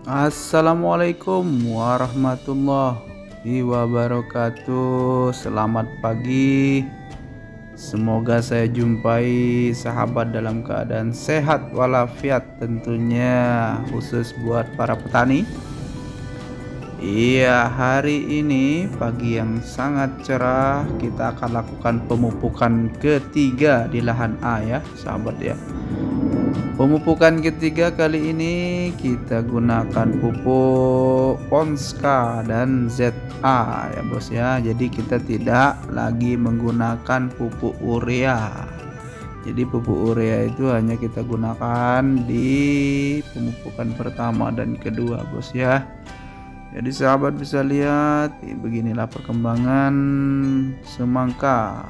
Assalamualaikum warahmatullahi wabarakatuh. Selamat pagi. Semoga saya jumpai sahabat dalam keadaan sehat walafiat, tentunya khusus buat para petani. Iya, hari ini pagi yang sangat cerah, kita akan lakukan pemupukan ketiga di lahan A ya, sahabat ya. Pemupukan ketiga kali ini kita gunakan pupuk Ponska dan ZA ya bos ya. Jadi kita tidak lagi menggunakan pupuk urea. Jadi pupuk urea itu hanya kita gunakan di pemupukan pertama dan kedua bos ya. Jadi sahabat bisa lihat beginilah perkembangan semangka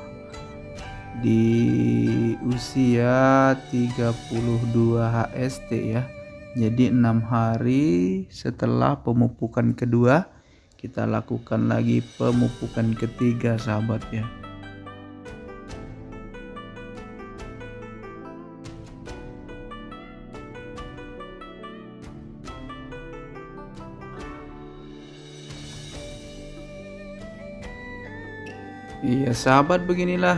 di usia 32 HST ya. Jadi 6 hari setelah pemupukan kedua kita lakukan lagi pemupukan ketiga sahabat ya. Iya sahabat, beginilah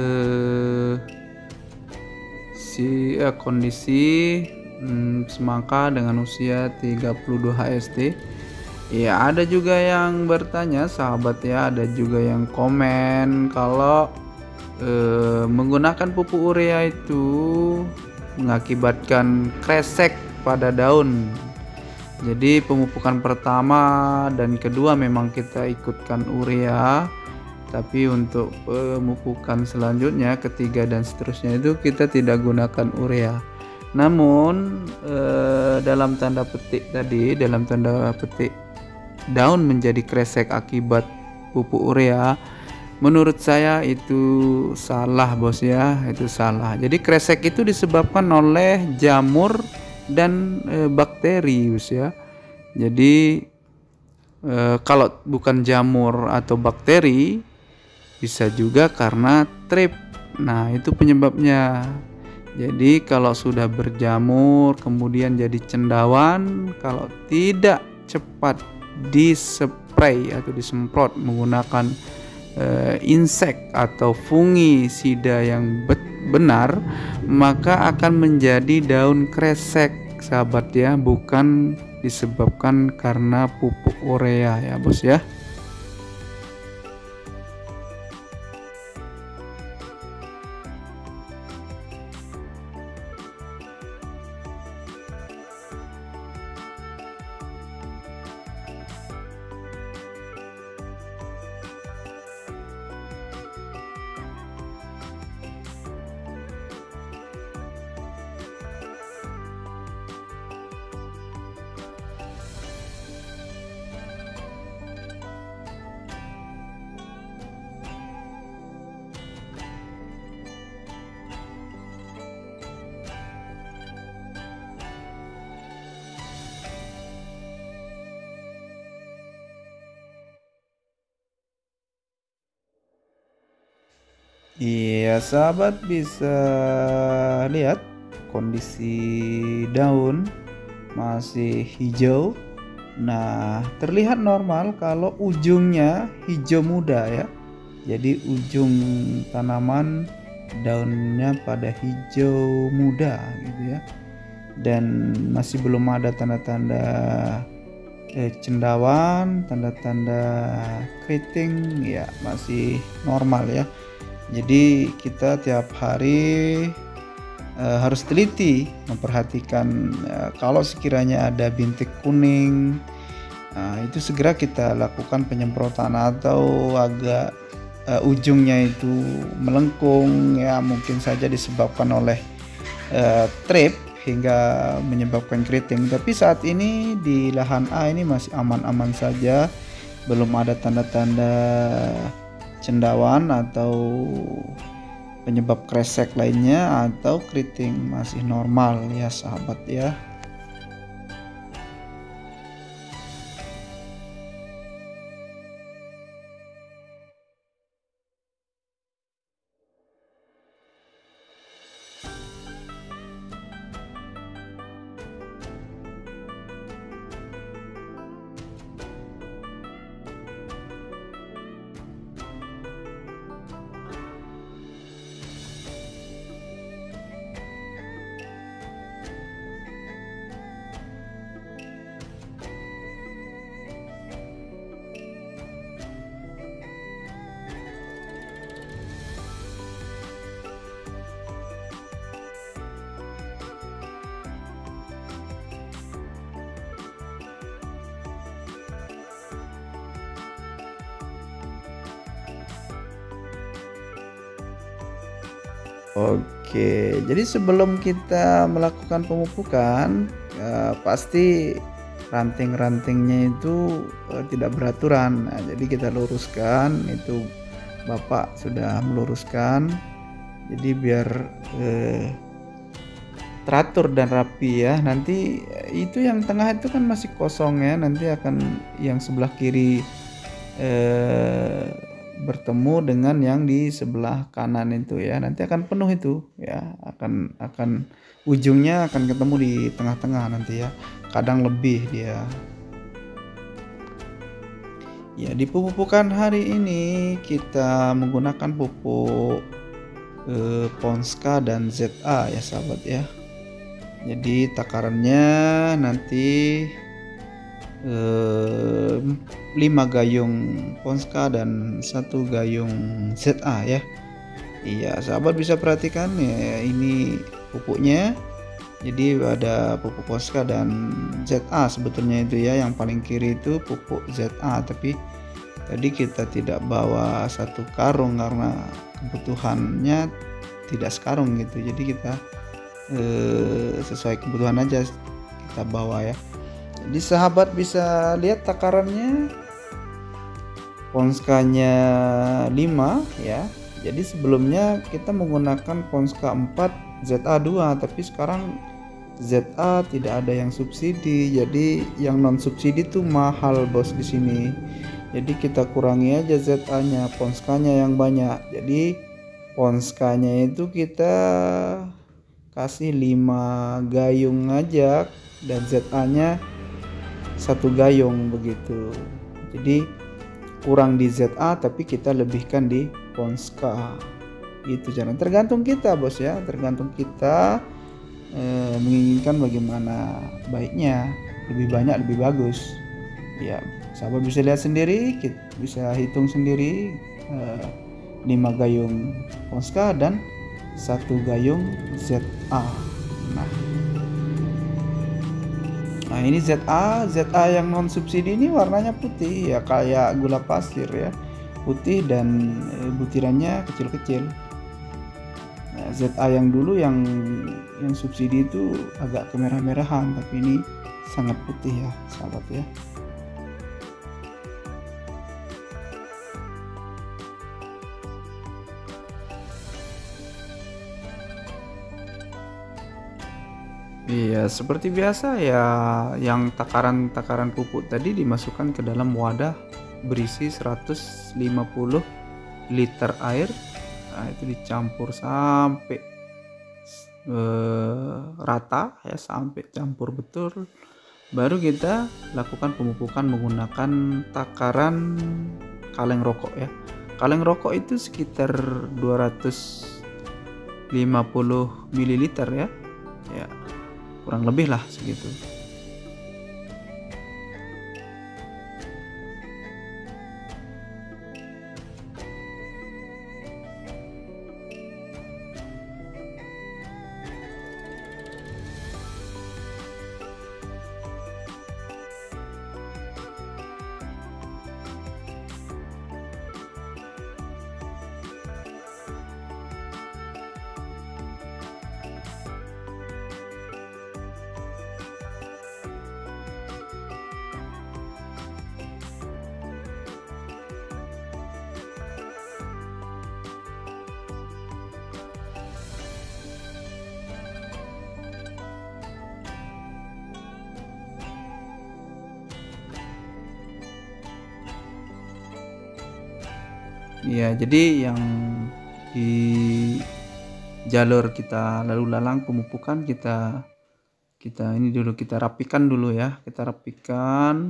kondisi semangka dengan usia 32 HST. Ya, ada juga yang bertanya sahabat ya, ada juga yang komen kalau menggunakan pupuk urea itu mengakibatkan kresek pada daun. Jadi pemupukan pertama dan kedua memang kita ikutkan urea, tapi untuk pemupukan selanjutnya ketiga dan seterusnya itu kita tidak gunakan urea. Namun dalam tanda petik tadi, dalam tanda petik daun menjadi kresek akibat pupuk urea, menurut saya itu salah bos ya, itu salah. Jadi kresek itu disebabkan oleh jamur dan bakteri bos ya. Jadi kalau bukan jamur atau bakteri, bisa juga karena trip. Nah, itu penyebabnya. Jadi kalau sudah berjamur kemudian jadi cendawan, kalau tidak cepat dispray atau disemprot menggunakan insek atau fungisida yang benar, maka akan menjadi daun kresek sahabat ya, bukan disebabkan karena pupuk urea ya bos ya. Iya sahabat bisa lihat kondisi daun masih hijau. Nah, terlihat normal kalau ujungnya hijau muda ya. Jadi ujung tanaman daunnya pada hijau muda gitu ya. Dan masih belum ada tanda-tanda cendawan, tanda-tanda keriting ya, masih normal ya. Jadi kita tiap hari harus teliti memperhatikan kalau sekiranya ada bintik kuning, itu segera kita lakukan penyemprotan, atau agak ujungnya itu melengkung ya, mungkin saja disebabkan oleh trip hingga menyebabkan keriting. Tapi saat ini di lahan A ini masih aman-aman saja, belum ada tanda-tanda cendawan atau penyebab kresek lainnya atau keriting, masih normal ya sahabat ya. Oke, jadi sebelum kita melakukan pemupukan, pasti ranting-rantingnya itu tidak beraturan. Nah, jadi kita luruskan, itu Bapak sudah meluruskan. Jadi biar teratur dan rapi ya. Nanti itu yang tengah itu kan masih kosong ya. Nanti akan yang sebelah kiri bertemu dengan yang di sebelah kanan itu ya. Nanti akan penuh itu ya. Akan ujungnya akan ketemu di tengah-tengah nanti ya. Kadang lebih dia. Ya, di pemupukan hari ini kita menggunakan pupuk Ponska dan ZA ya sahabat ya. Jadi takarannya nanti 5 gayung Ponska dan 1 gayung ZA ya. Iya, sahabat bisa perhatikan ya, ini pupuknya. Jadi ada pupuk Ponska dan ZA sebetulnya itu ya. Yang paling kiri itu pupuk ZA, tapi tadi kita tidak bawa satu karung karena kebutuhannya tidak sekarung gitu. Jadi kita sesuai kebutuhan aja kita bawa ya. Jadi sahabat bisa lihat takarannya, Ponskanya 5 ya. Jadi sebelumnya kita menggunakan Ponska 4 ZA 2, tapi sekarang ZA tidak ada yang subsidi. Jadi yang non subsidi itu mahal bos di sini. Jadi kita kurangi aja ZA-nya, Ponskanya yang banyak. Jadi Ponskanya itu kita kasih 5 gayung aja dan ZA-nya 1 gayung begitu. Jadi kurang di ZA tapi kita lebihkan di Ponska. Itu jangan tergantung kita bos ya, tergantung kita menginginkan bagaimana baiknya, lebih banyak lebih bagus. Ya, sahabat bisa lihat sendiri, kita bisa hitung sendiri 5 gayung Ponska dan 1 gayung ZA. Nah ini ZA yang non subsidi ini warnanya putih ya, kayak gula pasir ya, putih dan butirannya kecil-kecil. Nah, ZA yang dulu yang subsidi itu agak kemerah-merahan, tapi ini sangat putih ya sahabat ya. Iya, seperti biasa ya, yang takaran-takaran pupuk tadi dimasukkan ke dalam wadah berisi 150 liter air. Nah, itu dicampur sampai rata ya, sampai campur betul. Baru kita lakukan pemupukan menggunakan takaran kaleng rokok ya. Kaleng rokok itu sekitar 250 ml ya. Ya, kurang lebih lah segitu. Iya, jadi yang di jalur kita lalu lalang pemupukan kita ini dulu kita rapikan dulu ya. Kita rapikan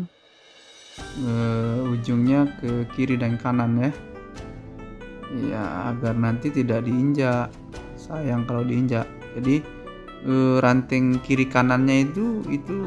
ujungnya ke kiri dan kanan ya. Iya, agar nanti tidak diinjak. Sayang kalau diinjak. Jadi ranting kiri kanannya itu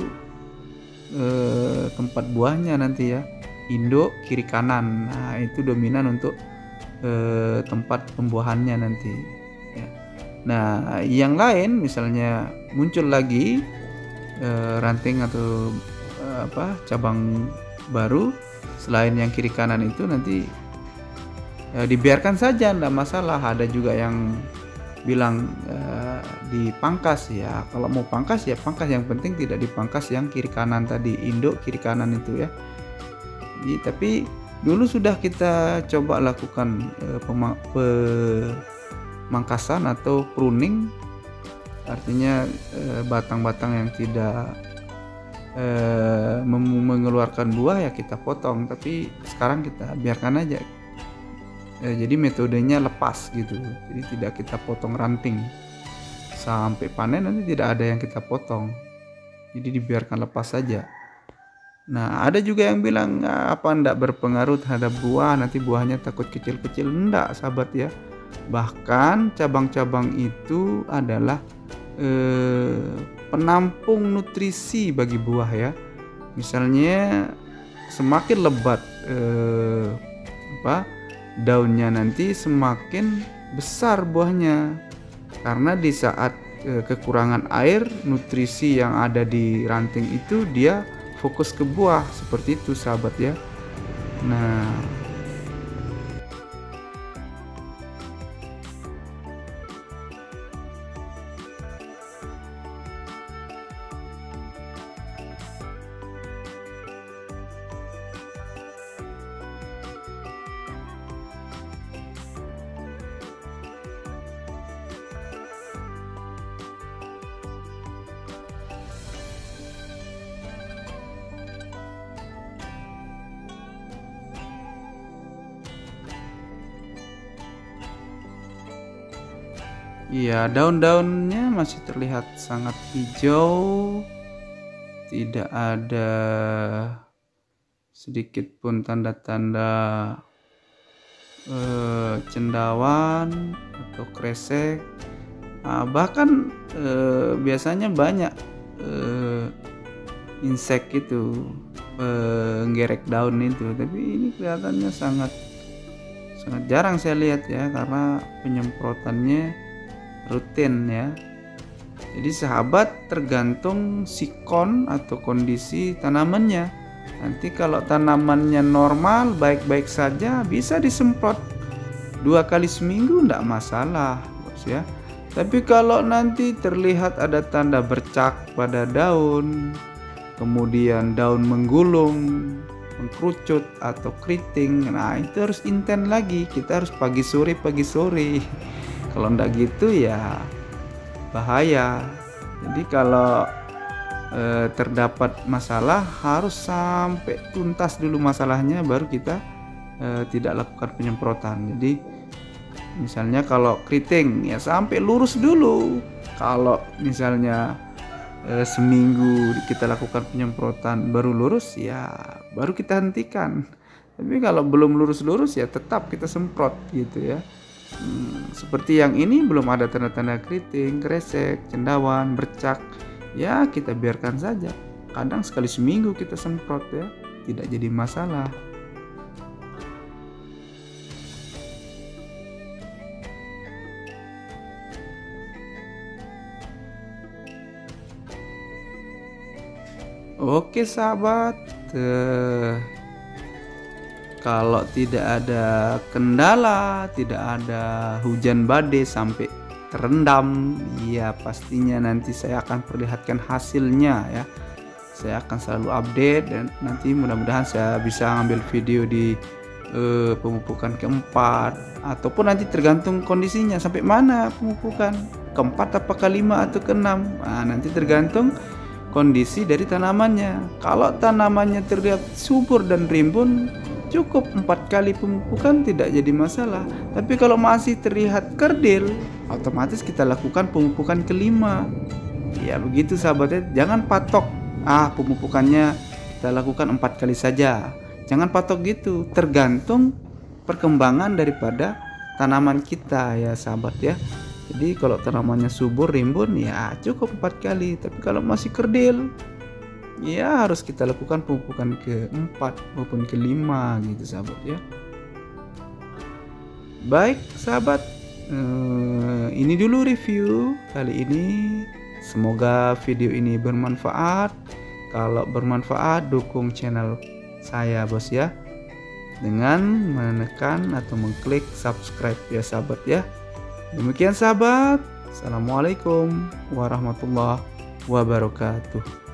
tempat buahnya nanti ya. Induk kiri kanan. Nah, itu dominan untuk tempat pembuahannya nanti ya. Nah, yang lain misalnya muncul lagi ranting atau cabang baru selain yang kiri kanan itu, nanti ya, dibiarkan saja, tidak masalah. Ada juga yang bilang dipangkas ya, kalau mau pangkas ya pangkas, yang penting tidak dipangkas yang kiri kanan tadi, induk kiri kanan itu ya. Jadi, tapi dulu sudah kita coba lakukan pemangkasan atau pruning, artinya batang-batang yang tidak mengeluarkan buah ya kita potong, tapi sekarang kita biarkan aja. Jadi metodenya lepas gitu, jadi tidak kita potong ranting sampai panen, nanti tidak ada yang kita potong, jadi dibiarkan lepas saja. Nah, ada juga yang bilang apa enggak berpengaruh terhadap buah, nanti buahnya takut kecil-kecil. Enggak, sahabat ya. Bahkan cabang-cabang itu adalah penampung nutrisi bagi buah ya. Misalnya semakin lebat daunnya, nanti semakin besar buahnya. Karena di saat kekurangan air, nutrisi yang ada di ranting itu dia fokus ke buah, seperti itu sahabat ya. Nah, iya, daun-daunnya masih terlihat sangat hijau, tidak ada sedikit pun tanda-tanda cendawan atau kresek. Bahkan biasanya banyak insek itu nggerek daun itu, tapi ini kelihatannya sangat jarang saya lihat ya, karena penyemprotannya rutin ya. Jadi sahabat, tergantung sikon atau kondisi tanamannya. Nanti kalau tanamannya normal, baik-baik saja, bisa disemprot 2 kali seminggu, enggak masalah bos ya. Tapi kalau nanti terlihat ada tanda bercak pada daun, kemudian daun menggulung, mengkerucut atau keriting, nah itu harus intens lagi, kita harus pagi sore. Kalau enggak gitu ya bahaya. Jadi kalau terdapat masalah, harus sampai tuntas dulu masalahnya, baru kita tidak lakukan penyemprotan. Jadi misalnya kalau keriting ya sampai lurus dulu. Kalau misalnya seminggu kita lakukan penyemprotan baru lurus, ya baru kita hentikan. Tapi kalau belum lurus-lurus ya tetap kita semprot gitu ya. Seperti yang ini belum ada tanda-tanda keriting, kresek, cendawan, bercak, ya kita biarkan saja. Kadang sekali seminggu kita semprot ya, tidak jadi masalah. Oke sahabat, kalau tidak ada kendala, tidak ada hujan badai sampai terendam, ya pastinya nanti saya akan perlihatkan hasilnya ya. Saya akan selalu update, dan nanti mudah-mudahan saya bisa ngambil video di pemupukan keempat, ataupun nanti tergantung kondisinya sampai mana pemupukan, keempat apa kelima atau keenam. Nah, nanti tergantung kondisi dari tanamannya. Kalau tanamannya terlihat subur dan rimbun, cukup 4 kali pemupukan, tidak jadi masalah. Tapi kalau masih terlihat kerdil, otomatis kita lakukan pemupukan kelima. Ya begitu sahabatnya, jangan patok pemupukannya kita lakukan 4 kali saja. Jangan patok gitu, tergantung perkembangan daripada tanaman kita ya sahabat ya. Jadi kalau tanamannya subur rimbun ya cukup 4 kali. Tapi kalau masih kerdil, ya harus kita lakukan pemupukan ke-4 maupun ke-5 gitu sahabat ya. Baik sahabat, ini dulu review kali ini. Semoga video ini bermanfaat. Kalau bermanfaat, dukung channel saya bos ya, dengan menekan atau mengklik subscribe ya sahabat ya. Demikian sahabat. Assalamualaikum warahmatullahi wabarakatuh.